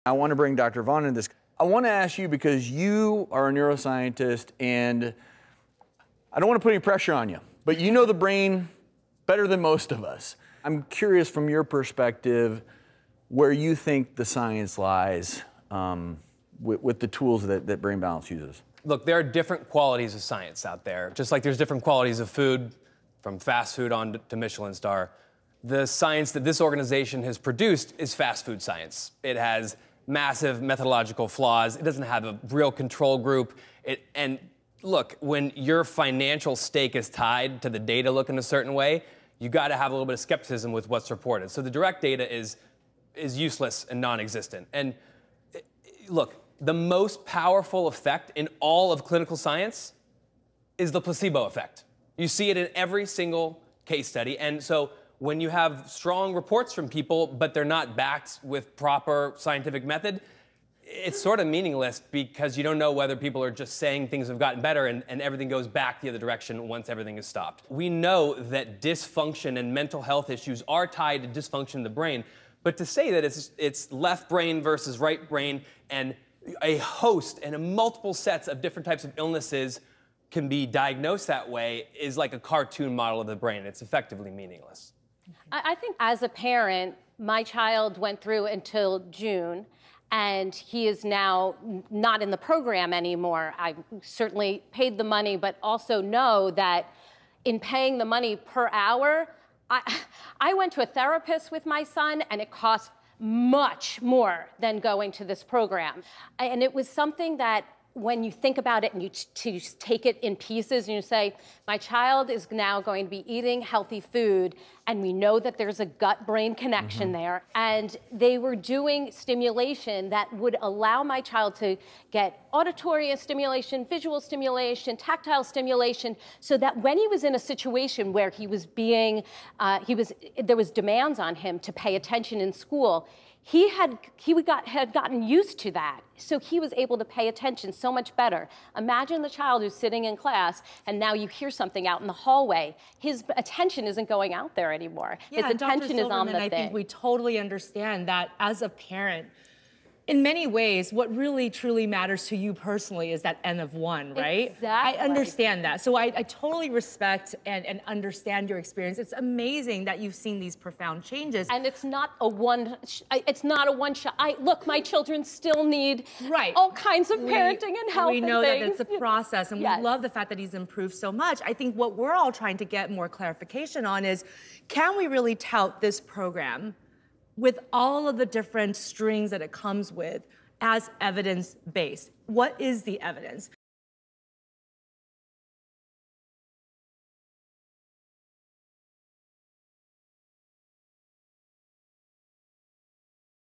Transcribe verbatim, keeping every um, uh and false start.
I want to bring Doctor Vaughn into this. I want to ask you, because you are a neuroscientist, and I don't want to put any pressure on you, but you know the brain better than most of us. I'm curious from your perspective where you think the science lies um, with, with the tools that, that Brain Balance uses. Look, there are different qualities of science out there, just like there's different qualities of food, from fast food on to Michelin star. The science that this organization has produced is fast food science. It has massive methodological flaws. It doesn't have a real control group. It, and look, when your financial stake is tied to the data looking a certain way, you got to have a little bit of skepticism with what's reported. So the direct data is, is useless and non-existent. And look, the most powerful effect in all of clinical science is the placebo effect. You see it in every single case study. And so when you have strong reports from people, but they're not backed with proper scientific method, it's sort of meaningless because you don't know whether people are just saying things have gotten better and, and everything goes back the other direction once everything is stopped. We know that dysfunction and mental health issues are tied to dysfunction in the brain, but to say that it's, it's left brain versus right brain and a host and a multiple sets of different types of illnesses can be diagnosed that way is like a cartoon model of the brain. It's effectively meaningless. I think as a parent, my child went through until June, and he is now not in the program anymore. I certainly paid the money, but also know that in paying the money per hour, I, I went to a therapist with my son, and it cost much more than going to this program. And it was something that when you think about it and you to take it in pieces and you say, my child is now going to be eating healthy food, and we know that there's a gut-brain connection mm-hmm. there, and they were doing stimulation that would allow my child to get auditory stimulation, visual stimulation, tactile stimulation, so that when he was in a situation where he was being, uh, he was, there was demands on him to pay attention in school, He had he got, had gotten used to that, so he was able to pay attention so much better. Imagine the child who's sitting in class, and now you hear something out in the hallway. His attention isn't going out there anymore. Yeah, His attention Doctor is on the I thing. think we totally understand that as a parent. In many ways, what really truly matters to you personally is that N of one, right? Exactly. I understand that. So I, I totally respect and, and understand your experience. It's amazing that you've seen these profound changes. And it's not a one, it's not a one shot. I, look, my children still need right. all kinds of parenting we, and help We know and that things. it's a process, and yes. we love the fact that he's improved so much. I think what we're all trying to get more clarification on is, can we really tout this program with all of the different strings that it comes with as evidence-based? What is the evidence?